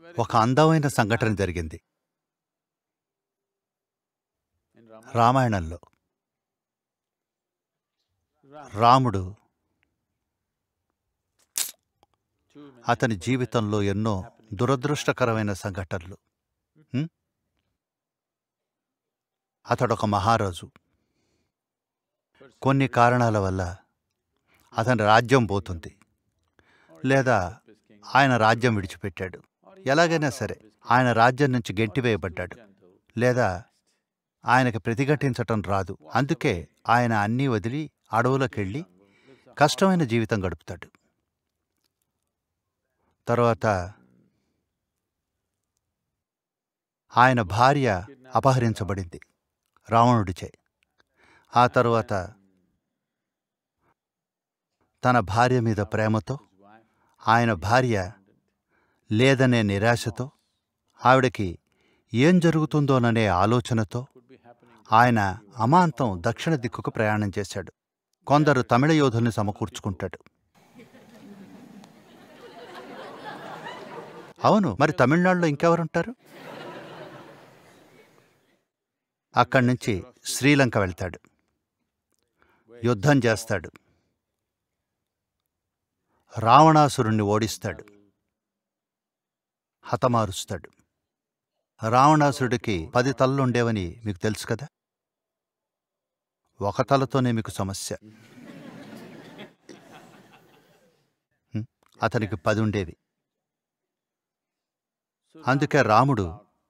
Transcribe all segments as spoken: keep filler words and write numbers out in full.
ఒక అందమైన సంఘటన జరిగింది రామాయణంలో. రాముడు అతని జీవితంలో ఎన్నో దురదృష్టకరమైన సంఘటనలు. హ్మ్? అతడొక మహారాజు. కొన్ని కారణాల వల్ల అతని రాజ్యం పోతుంది, లేదా ఆయన రాజ్యం విడిచిపెట్టాడు. ఎలాగైనా సరే ఆయన రాజ్యం నుంచి గెంటివేయబడ్డాడు, లేదా ఆయనకు ప్రతిఘటించటం రాదు. అందుకే ఆయన అన్నీ వదిలి అడవులకెళ్ళి కష్టమైన జీవితం గడుపుతాడు. తర్వాత ఆయన భార్య అపహరించబడింది రావణుడిచే. ఆ తరువాత తన భార్య మీద ప్రేమతో, ఆయన భార్య లేదనే నిరాశతో, ఆవిడకి ఏం జరుగుతుందోననే ఆలోచనతో ఆయన అమాంతం దక్షిణ దిక్కుకు ప్రయాణం చేశాడు. కొందరు తమిళ యోధుల్ని సమకూర్చుకుంటాడు. అవును, మరి తమిళనాడులో ఇంకెవరుంటారు? అక్కడి నుంచి శ్రీలంక వెళ్తాడు, యుద్ధం చేస్తాడు, రావణాసురుణ్ణి ఓడిస్తాడు, హతమారుస్తాడు. రావణాసురుడికి పది తలలుండేవని మీకు తెలుసు కదా. ఒక తలతోనే మీకు సమస్య. అతనికి పది ఉండేవి. అందుకే రాముడు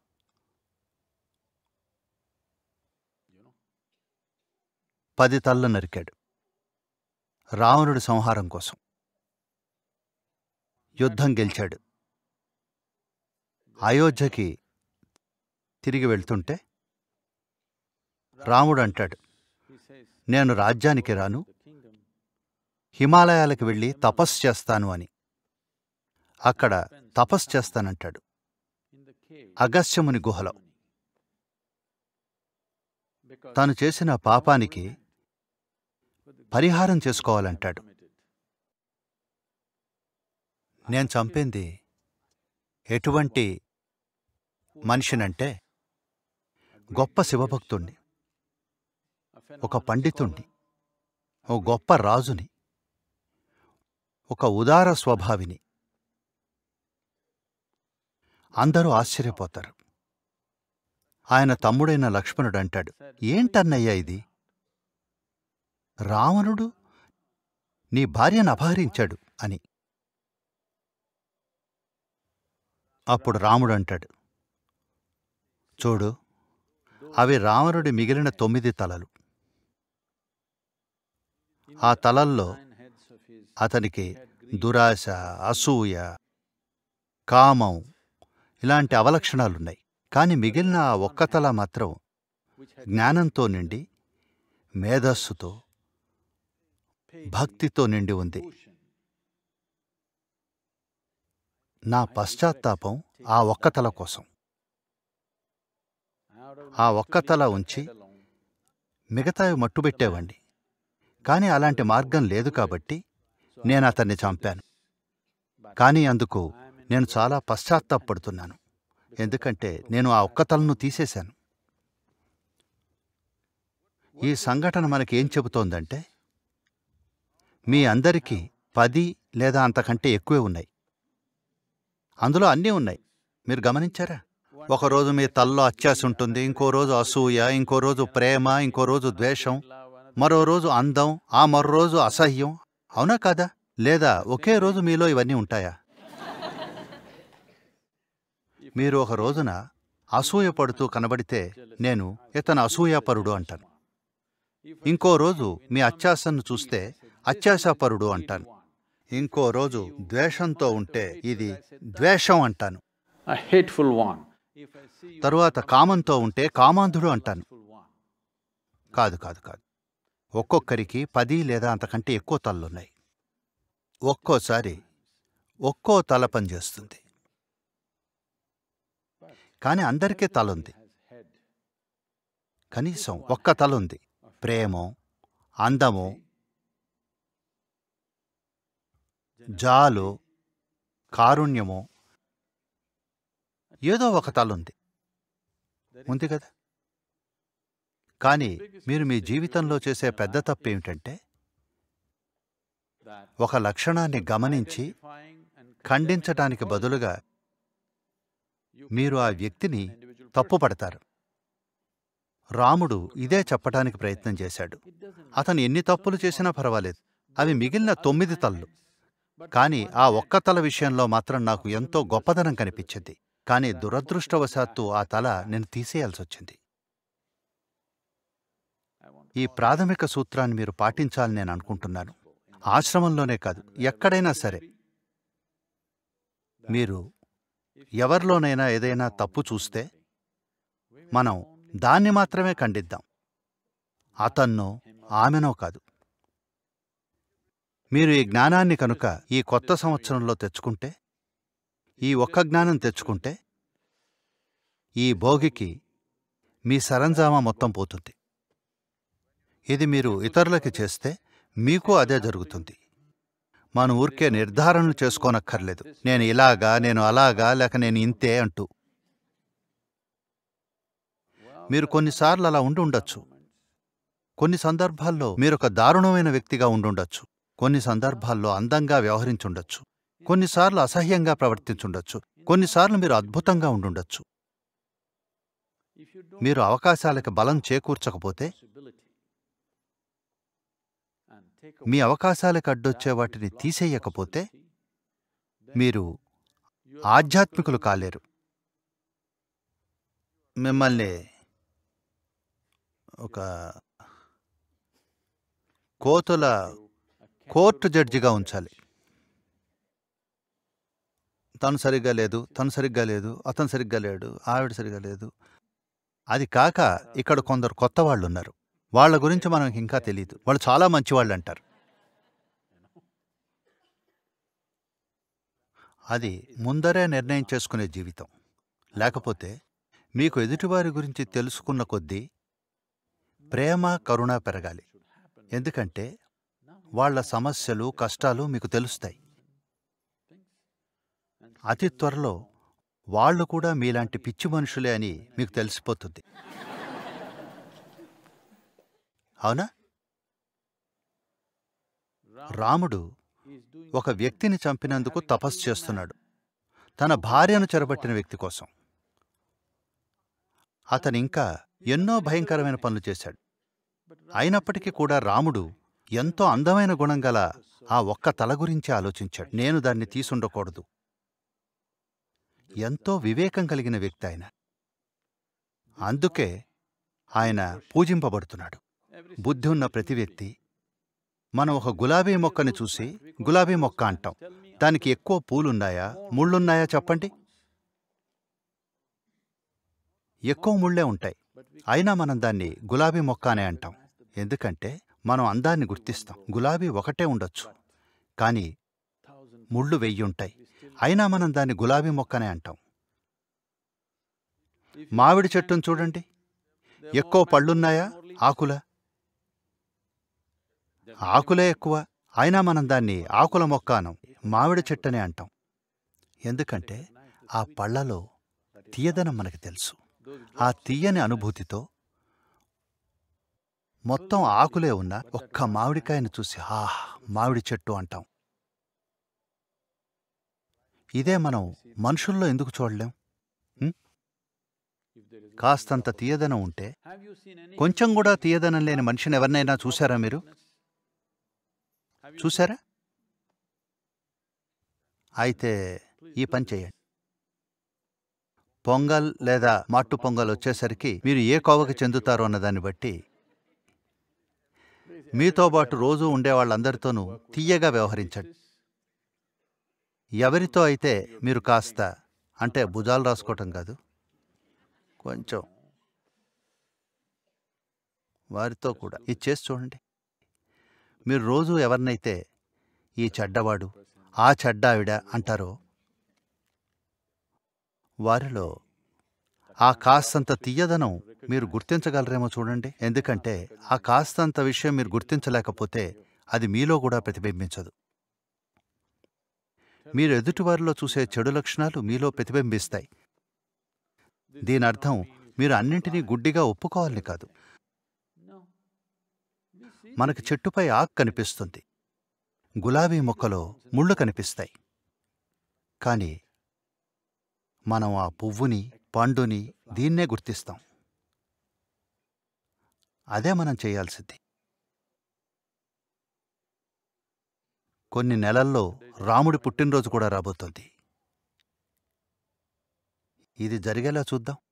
పది తలలు నరికాడు రావణుడి సంహారం కోసం. యుద్ధం గెలిచాడు. అయోధ్యకి తిరిగి వెళ్తుంటే రాముడు అంటాడు, నేను రాజ్యానికి రాను, హిమాలయాలకు వెళ్ళి తపస్సు చేస్తాను అని. అక్కడ తపస్సు చేస్తానంటాడు, అగస్త్యముని గుహలో. తాను చేసిన పాపానికి పరిహారం చేసుకోవాలంటాడు. నేను చంపింది ఎటువంటి మనిషినంటే గొప్ప శివభక్తుణ్ణి, ఒక పండితుణ్ణి, ఓ గొప్ప రాజుని, ఒక ఉదార స్వభావిని. అందరూ ఆశ్చర్యపోతారు. ఆయన తమ్ముడైన లక్ష్మణుడు అంటాడు, ఏంటన్నయ్యా ఇది? రావణుడు నీ భార్యను అపహరించాడు అని. అప్పుడు రాముడు అంటాడు, చూడు, అవి రావణుడి మిగిలిన తొమ్మిది తలలు. ఆ తలల్లో అతనికి దురాశ, అసూయ, కామం ఇలాంటి అవలక్షణాలున్నాయి. కాని మిగిలిన ఆ ఒక్క తల మాత్రం జ్ఞానంతో నిండి, మేధస్సుతో, భక్తితో నిండి ఉంది. నా పశ్చాత్తాపం ఆ ఒక్క తల కోసం. ఆ ఒక్క తల ఉంచి మిగతావి మట్టుబెట్టేవాణ్ణి. కానీ అలాంటి మార్గం లేదు కాబట్టి నేను అతన్ని చంపాను. కానీ అందుకు నేను చాలా పశ్చాత్తాపడుతున్నాను, ఎందుకంటే నేను ఆ ఒక్క తలను తీసేశాను. ఈ సంఘటన మనకేం చెబుతోందంటే, మీ అందరికీ పది లేదా అంతకంటే ఎక్కువే ఉన్నాయి. అందులో అన్నీ ఉన్నాయి. మీరు గమనించారా? ఒకరోజు మీ తల్లో అత్యాశ ఉంటుంది, ఇంకో రోజు అసూయ, ఇంకో రోజు ప్రేమ, ఇంకో రోజు ద్వేషం, మరో రోజు అందం, ఆ మరో రోజు అసహ్యం. అవునా కాదా? లేదా ఒకే రోజు మీలో ఇవన్నీ ఉంటాయా? మీరు ఒక రోజున అసూయ పడుతూ కనబడితే నేను ఇతను అసూయాపరుడు అంటాను. ఇంకో రోజు మీ అత్యాశను చూస్తే అత్యాశాపరుడు అంటాను. ఇంకో రోజు ద్వేషంతో ఉంటే ఇది ద్వేషం అంటాను. తరువాత కామంతో ఉంటే కామాంధుడు అంటాను. కాదు కాదు కాదు ఒక్కొక్కరికి పది లేదా అంతకంటే ఎక్కువ తలలున్నాయి. ఒక్కోసారి ఒక్కో తల పనిచేస్తుంది, కానీ అందరికీ తలుంది. కనీసం ఒక్క తలుంది. ప్రేమో, అందమో, జాలు, కారుణ్యమో, ఏదో ఒక తల ఉంది ఉంది కదా. కానీ మీరు మీ జీవితంలో చేసే పెద్ద తప్పు ఏమిటంటే ఒక లక్షణాన్ని గమనించి ఖండించటానికి బదులుగా మీరు ఆ వ్యక్తిని తప్పుపడతారు. రాముడు ఇదే చెప్పటానికి ప్రయత్నం చేశాడు. అతను ఎన్ని తప్పులు చేసినా పర్వాలేదు, అవి మిగిలిన తొమ్మిది తలలు. కానీ ఆ ఒక్క తల విషయంలో మాత్రం నాకు ఎంతో గొప్పదనం కనిపించింది. కానీ దురదృష్టవశాత్తు ఆ తల నేను తీసేయాల్సి వచ్చింది. ఈ ప్రాథమిక సూత్రాన్ని మీరు పాటించాలని నేను అనుకుంటున్నాను. ఆశ్రమంలోనే కాదు, ఎక్కడైనా సరే మీరు ఎవరిలోనైనా ఏదైనా తప్పు చూస్తే మనం దాన్ని మాత్రమే ఖండిద్దాం, అతన్నో ఆమెనో కాదు. మీరు ఈ జ్ఞానాన్ని కనుక ఈ కొత్త సంవత్సరంలో తెచ్చుకుంటే, ఈ ఒక్క జ్ఞానం తెచ్చుకుంటే, ఈ భోగికి మీ సరంజామా మొత్తం పోతుంది. ఇది మీరు ఇతరులకి చేస్తే మీకు అదే జరుగుతుంది. మన ఊరికే నిర్ధారణలు చేసుకోనక్కర్లేదు, నేను ఇలాగా, నేను అలాగా, లేక నేను ఇంతే అంటూ. మీరు కొన్నిసార్లు అలా ఉండి ఉండొచ్చు. కొన్ని సందర్భాల్లో మీరొక దారుణమైన వ్యక్తిగా ఉండుండొచ్చు. కొన్ని సందర్భాల్లో అందంగా వ్యవహరించుండొచ్చు. కొన్నిసార్లు అసహ్యంగా ప్రవర్తించుండొచ్చు. కొన్నిసార్లు మీరు అద్భుతంగా ఉండుండొచ్చు. మీరు అవకాశాలకు బలం చేకూర్చకపోతే, మీ అవకాశాలకు అడ్డొచ్చే వాటిని తీసేయకపోతే మీరు ఆధ్యాత్మికులు కాలేరు. మిమ్మల్ని ఒక కోతుల కోర్టు జడ్జిగా ఉంచాలి. తను సరిగ్గా లేదు, తను సరిగ్గా లేదు, అతను సరిగ్గా లేడు, ఆవిడ సరిగ్గా లేదు. అది కాక ఇక్కడ కొందరు కొత్త వాళ్ళు ఉన్నారు. వాళ్ళ గురించి మనకు ఇంకా తెలియదు. వాళ్ళు చాలా మంచివాళ్ళు అంటారు. అది ముందరే నిర్ణయం చేసుకునే జీవితం. లేకపోతే మీకు ఎదుటివారి గురించి తెలుసుకున్న కొద్దీ ప్రేమ, కరుణ పెరగాలి. ఎందుకంటే వాళ్ళ సమస్యలు, కష్టాలు మీకు తెలుస్తాయి. అతి త్వరలో వాళ్ళు కూడా మీలాంటి పిచ్చి మనుషులే అని మీకు తెలిసిపోతుంది. అవునా? రాముడు ఒక వ్యక్తిని చంపినందుకు తపస్సు చేస్తున్నాడు, తన భార్యను చెరబట్టిన వ్యక్తి కోసం. అతనింకా ఎన్నో భయంకరమైన పనులు చేశాడు. అయినప్పటికీ కూడా రాముడు ఎంతో అందమైన గుణం గల ఆ ఒక్క తల గురించి ఆలోచించాడు. నేను దాన్ని తీసుండకూడదు. ఎంతో వివేకం కలిగిన వ్యక్తి ఆయన. అందుకే ఆయన పూజింపబడుతున్నాడు. బుద్ధి ఉన్న ప్రతి వ్యక్తి, మనం ఒక గులాబీ మొక్కని చూసి గులాబీ మొక్క అంటాం. దానికి ఎక్కువ పూలున్నాయా, ముళ్ళున్నాయా చెప్పండి? ఎక్కువ ముళ్ళే ఉంటాయి. అయినా మనం దాన్ని గులాబీ మొక్క అనే అంటాం. ఎందుకంటే మనం అందాన్ని గుర్తిస్తాం. గులాబీ ఒకటే ఉండొచ్చు, కానీ ముళ్ళు వెయ్యుంటాయి. అయినా మనం దాన్ని గులాబీ మొక్కనే అంటాం. మామిడి చెట్టును చూడండి, ఎక్కువ పళ్ళున్నాయా, ఆకులా? ఆకులే ఎక్కువ. అయినా మనం దాన్ని ఆకుల మొక్క అనం, మామిడి చెట్టనే అంటాం. ఎందుకంటే ఆ పళ్ళలో తీయదనం మనకి తెలుసు. ఆ తీయని అనుభూతితో మొత్తం ఆకులే ఉన్న ఒక్క మామిడికాయను చూసి ఆ మామిడి చెట్టు అంటాం. ఇదే మనం మనుషుల్లో ఎందుకు చూడలేం? కాస్తంత తీయదనం ఉంటే, కొంచెం కూడా తీయదనం లేని మనిషిని ఎవరినైనా చూశారా మీరు? చూశారా? అయితే ఈ పని చేయండి. పొంగల్ లేదా మాట్టు పొంగల్ వచ్చేసరికి మీరు ఏ కోవకి చెందుతారో అన్నదాన్ని బట్టి మీతో పాటు రోజూ ఉండే వాళ్ళందరితోనూ తీయగా వ్యవహరించండి. ఎవరితో అయితే మీరు కాస్త, అంటే భుజాలు రాసుకోవటం కాదు, కొంచెం వారితో కూడా ఇది చేసి చూడండి. మీరు రోజు ఎవరినైతే ఈ చెడ్డవాడు, ఆ చెడ్డావిడ అంటారో, వారిలో ఆ కాస్తంత తీయదనం మీరు గుర్తించగలరేమో చూడండి. ఎందుకంటే ఆ కాస్తంత విషయం మీరు గుర్తించలేకపోతే అది మీలో కూడా ప్రతిబింబించదు. మీరు ఎదుటివారిలో చూసే చెడు లక్షణాలు మీలో ప్రతిబింబిస్తాయి. దీని అర్థం మీరు అన్నింటినీ గుడ్డిగా ఒప్పుకోవాలని కాదు. మనకు చెట్టుపై ఆకు కనిపిస్తుంది, గులాబీ మొక్కలో ముళ్ళు కనిపిస్తాయి. కానీ మనం ఆ పువ్వుని, పండుని, దీన్నే గుర్తిస్తాం. అదే మనం చేయాల్సింది. కొన్ని నెలల్లో రాముడి పుట్టినరోజు కూడా రాబోతోంది. ఇది జరిగేలా చూద్దాం.